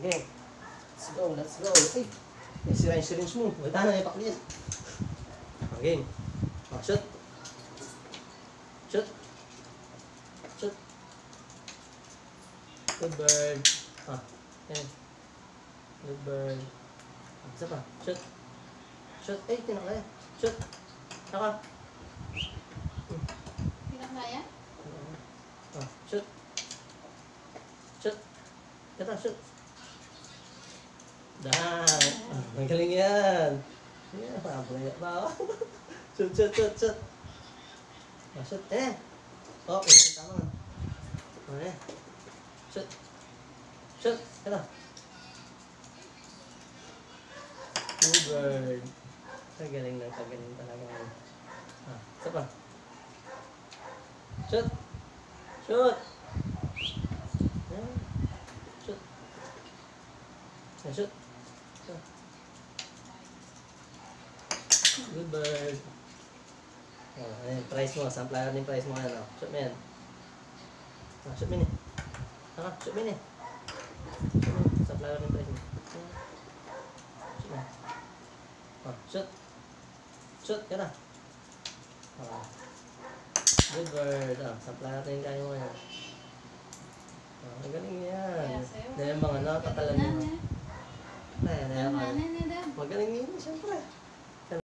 Okay. Let's go, let's go. Ay, may syringe mo. Wala na, may pakliyan. Okay. Shoot. Shoot. Shoot. Good bird. Yan. Good bird. Isa pa. Shoot. Shoot. Ay, tinakaya. Shoot. Naka. Tinakaya? Shoot. Shoot. Kata, shoot. Dahil. Magaling yan. Yeah, pabaya ba? Shoot, shoot, shoot, shoot. Shoot. Okay, tama na. Okay. Shoot. Shoot. Kata. Good bird. Kagaling talaga. Isa pa. Shoot. Shoot. Shoot. Shoot. Good bird. Ayan, price mo. Samplayan din price mo. Ayan, shoot mo yan. Shoot mo yun. Shoot mo yun. Samplayan din price mo. Shoot mo. Shoot. Shoot. Yan na. Good bird. Samplayan natin yung kaya mo yan. Magaling yan. Dahil mga nakakatalan mo. Magaling yun, siyempre.